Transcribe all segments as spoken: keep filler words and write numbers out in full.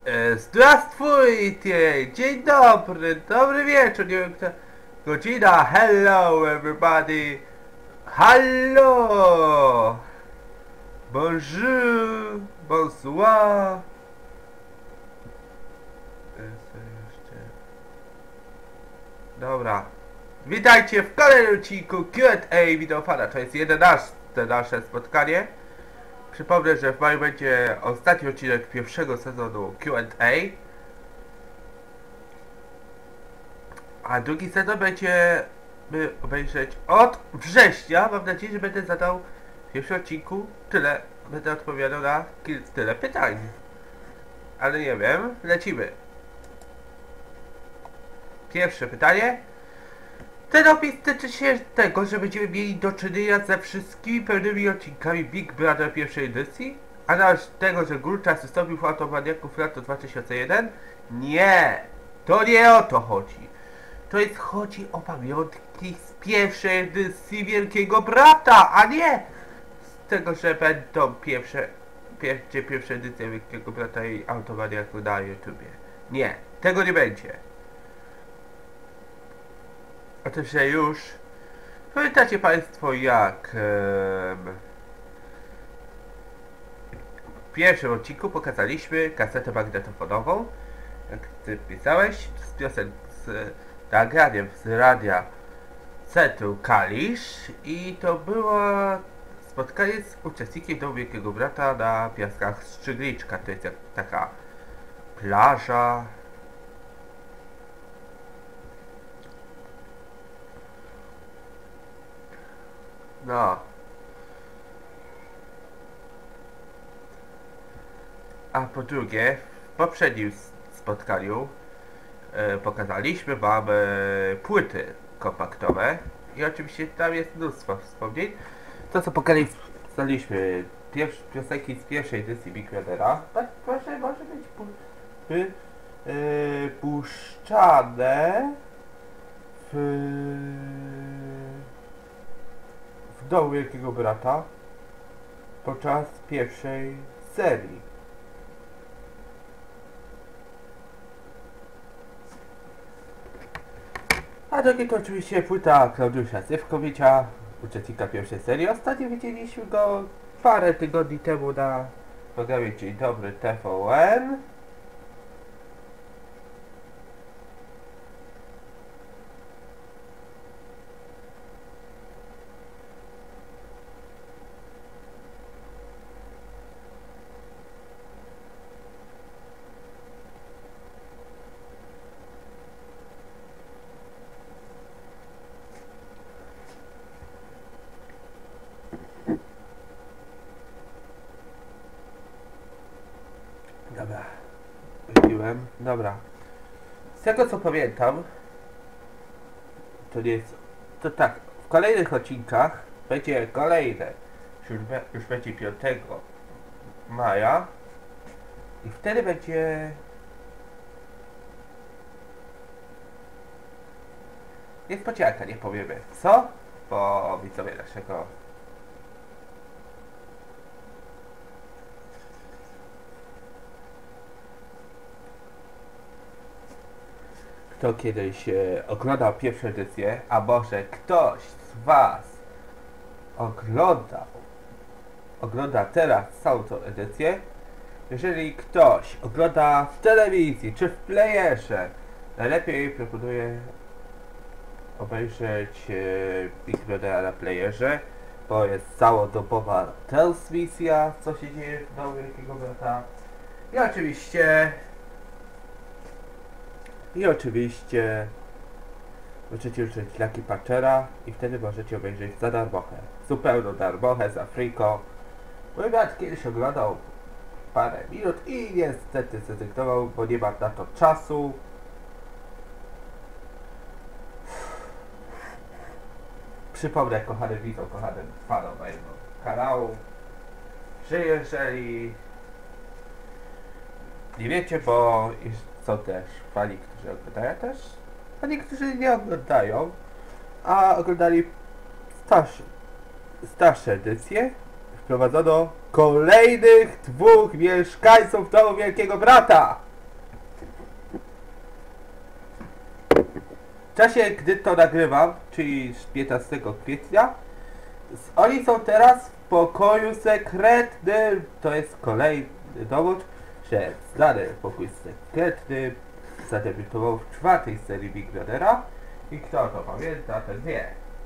E, Здравствуйте! Dzień dobry, dobry wieczór, nie wiem kto... Godzina, hello everybody! Hallo! Bonjour! Bonsoir! E, co jeszcze? Dobra. Witajcie w kolejnym odcinku Q and A Wideofana. To jest jedenaste nasze spotkanie. Przypomnę, że w maju będzie ostatni odcinek pierwszego sezonu Q and A. A drugi sezon będziemy obejrzeć od września. Mam nadzieję, że będę zadał w pierwszym odcinku tyle. Będę odpowiadał na tyle pytań. Ale nie wiem. Lecimy. Pierwsze pytanie. Ten opis tyczy się tego, że będziemy mieli do czynienia ze wszystkimi pełnymi odcinkami Big Brother pierwszej edycji, a nawet tego, że Gulczas wystąpił w Automaniaków lata dwa tysiące jeden? Nie! To nie o to chodzi. To jest chodzi o pamiątki z pierwszej edycji Wielkiego Brata, a nie z tego, że będą pierwsze, pierwsze, pierwsze edycje Wielkiego Brata i Automaniaków na YouTubie. Nie, tego nie będzie. Otóż już pamiętacie Państwo, jak em, w pierwszym odcinku pokazaliśmy kasetę magnetofonową, jak Ty pisałeś, z piosen z nagraniem z radia Centrum Kalisz, i to było spotkanie z uczestnikiem Domu Wielkiego Brata na piaskach Strzygliczka. To jest jak taka plaża. No. A po drugie, w poprzednim spotkaniu e, pokazaliśmy wam e, płyty kompaktowe i oczywiście tam jest mnóstwo wspomnień. To co pokazaliśmy, pierwsze piosenki z pierwszej edycji Big Brothera, tak proszę, może być pu y, y, puszczane w w Domu Wielkiego Brata podczas pierwszej serii. A drugie to oczywiście płyta Klaudiusza Zywkowicza, uczestnika pierwszej serii. Ostatnio widzieliśmy go parę tygodni temu na programie Dzień Dobry T V N. Dobra, wypiłem. Dobra. Z tego co pamiętam, to nie jest... To tak, w kolejnych odcinkach będzie kolejne, już, be, już będzie piątego maja i wtedy będzie... Niespodzianka, nie powiemy co, bo widzowie naszego... Kto kiedyś e, oglądał pierwszą edycję, a może ktoś z Was oglądał, ogląda teraz całą tą edycję, jeżeli ktoś ogląda w telewizji czy w playerze, najlepiej proponuję obejrzeć e, Big Brothera na playerze, bo jest całodobowa transmisja, co się dzieje w Domu Wielkiego Brata. I oczywiście I oczywiście możecie użyć Lucky Patchera i wtedy możecie obejrzeć za darmochę. Zupełną darmochę za friko. Mój brat kiedyś oglądał parę minut i niestety zrezygnował, bo nie ma na to czasu. Przypomnę kochanym widzom, kochanym fanom mojego kanału, że jeżeli nie wiecie, bo są też fani, którzy oglądają też, a niektórzy nie oglądają, a oglądali starsze, starsze edycje, wprowadzono kolejnych dwóch mieszkańców Domu Wielkiego Brata. czasie, gdy to nagrywam, czyli piętnastego kwietnia, oni są teraz w pokoju sekretnym. To jest kolejny dowód, że znany pokój sekretny zadebiutował w czwartej serii Big Brothera i kto to pamięta, ten wie.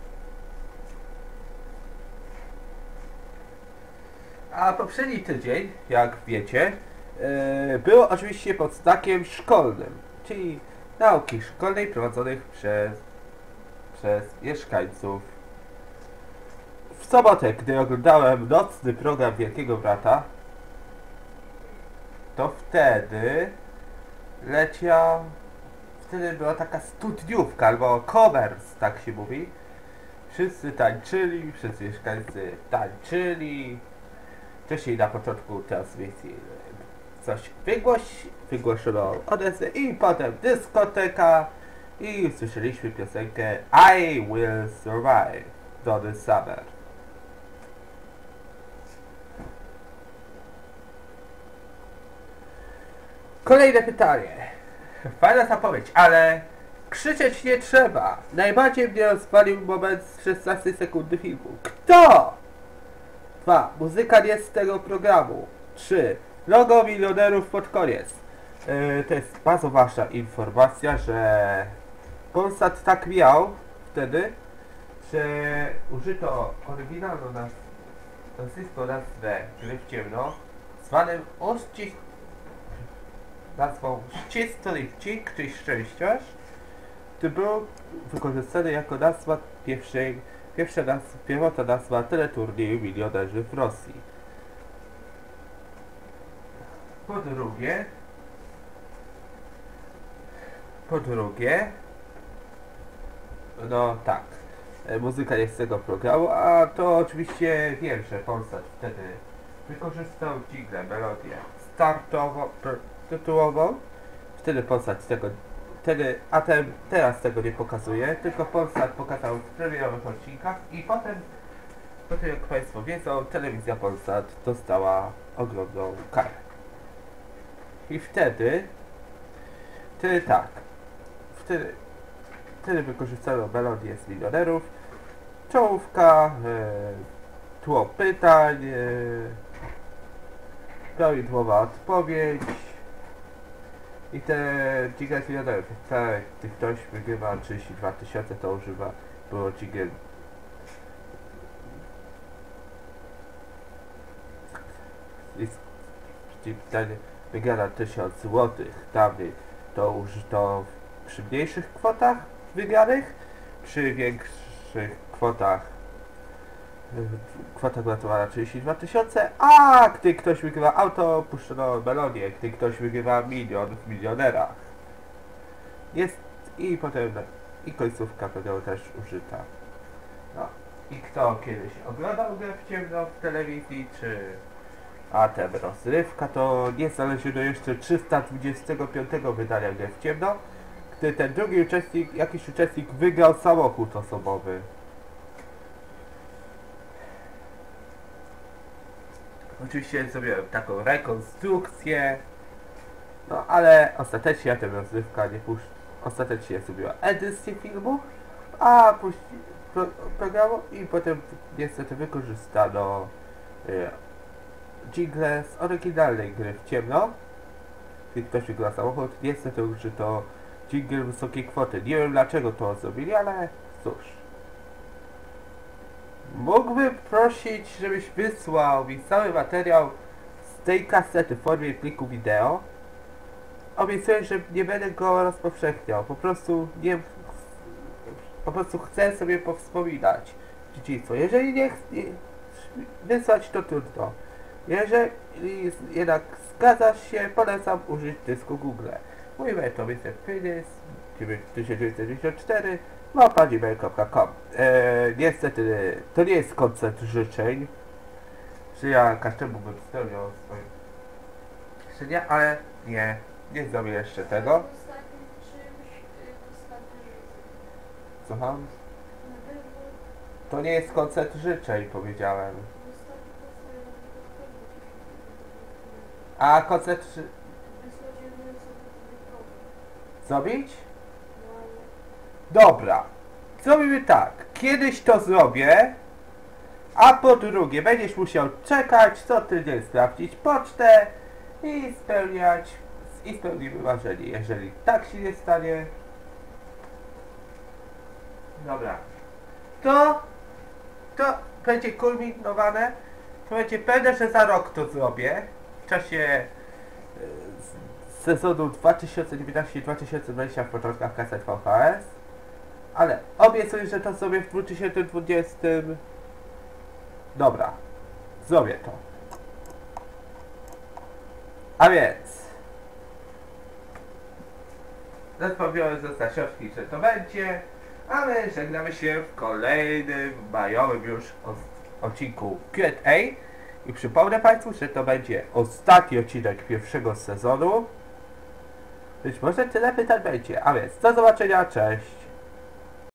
A poprzedni tydzień, jak wiecie, yy, był oczywiście pod znakiem szkolnym, czyli nauki szkolnej prowadzonych przez, przez mieszkańców. W sobotę, gdy oglądałem nocny program Wielkiego Brata, to wtedy leciał, wtedy była taka studniówka, albo covers, tak się mówi. Wszyscy tańczyli, wszyscy mieszkańcy tańczyli. Wcześniej na początku transmisji coś wygłoś, wygłoszono odezwę i potem dyskoteka i usłyszeliśmy piosenkę I Will Survive Donny Summer. Kolejne pytanie. Fajna zapowiedź, ale krzyczeć nie trzeba. Najbardziej mnie rozpalił moment z szesnastej sekundy filmu. Kto? dwa. Muzyka nie z tego programu. trzy. Logo milionerów pod koniec. Yy, to jest bardzo ważna informacja, że Polsat tak miał wtedy, że użyto oryginalną naz nazwiską nazwę Gry w ciemno, zwanym uścisk nazwą Ścisły Wcik, czyli Szczęściarz, który był wykorzystany jako nazwa pierwszej, pierwsza nazwa, pierwotna nazwa teleturnieju Milionerzy w Rosji. Po drugie, po drugie, no tak, muzyka jest z tego programu, a to oczywiście wiem, że Polsat wtedy wykorzystał jingle, melodię startową, tytułową. Wtedy Polsat tego, wtedy, a ten, teraz tego nie pokazuje, tylko Polsat pokazał w premierowych odcinkach i potem, potem jak Państwo wiedzą, telewizja Polsat dostała ogromną karę. I wtedy, wtedy tak, wtedy, wtedy wykorzystano melodię z milionerów, czołówka, e, tło pytań, e, prawidłowa odpowiedź i te jingle z milionerów. Tak, gdy ktoś wygrywa trzydzieści dwa tysiące, to używa, było jingle. Pytanie wygrana tysiąc złotych, dawniej to użyto przy mniejszych kwotach wygranych, przy większych kwotach kwota gratulowała trzydzieści dwa tysiące, a gdy ktoś wygrywa auto, puszczono melodię, gdy ktoś wygrywa milion w milionerach. Jest i potem i końcówka programu też użyta. No i kto kiedyś oglądał Grę w ciemno w telewizji, czy a ten rozrywka, to nie zależy do jeszcze trzysta dwudziestego piątego wydania Gry w ciemno, gdy ten drugi uczestnik, jakiś uczestnik wygrał samochód osobowy. Oczywiście zrobiłem taką rekonstrukcję, no ale ostatecznie ja ten rozrywka nie puszczę. Ostatecznie zrobiła edycję filmu, a później pro, programu i potem niestety wykorzystano y, jingle z oryginalnej Gry w ciemno. Gdy ktoś wygrał samochód, niestety użyto jingle wysokiej kwoty. Nie wiem dlaczego to zrobili, ale cóż. Mógłbym prosić, żebyś wysłał mi cały materiał z tej kasety w formie pliku wideo. Obiecuję, że nie będę go rozpowszechniał. Po prostu nie... Po prostu chcę sobie powspominać dzieciństwo. Jeżeli nie chcę wysłać, to trudno. Jeżeli jednak zgadzasz się, polecam użyć dysku Google. Mój mail to mister Pynys tysiąc dziewięćset dziewięćdziesiąt cztery małpa gmail kropka com. Eee, niestety to nie jest koncert życzeń, że ja każdemu bym spełniał swoje życzenia, ale nie, nie zrobię jeszcze tego. Słucham? To nie jest koncert życzeń, powiedziałem. A koncert zrobić? Dobra. Zrobimy tak. Kiedyś to zrobię. A po drugie, będziesz musiał czekać co tydzień, sprawdzić pocztę i spełniać, i spełnimy marzenie. Jeżeli tak się nie stanie... Dobra. To... To będzie kulminowane. To będzie pewne, że za rok to zrobię. W czasie... z sezonu dwa tysiące dziewiętnaście dwa tysiące dwadzieścia w początkach kaset V H S. Ale obiecuję, że to zrobię w dwa tysiące dwudziestym. Dobra, zrobię to. A więc... Rozpowiemy ze Stasiowski, że to będzie, a my żegnamy się w kolejnym majowym już odcinku Q and A. I przypomnę Państwu, że to będzie ostatni odcinek pierwszego sezonu. Być może tyle pytań będzie, a więc do zobaczenia, cześć!